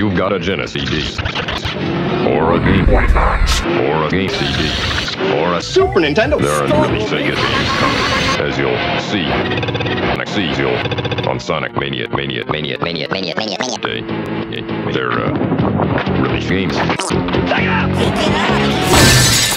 you've got a Genesis CD, or a Game Boy Advance, or a Game CD, or a Super Nintendo, there aren't really Sega games coming, as you'll see. On Sonic Mania Day. They're really games.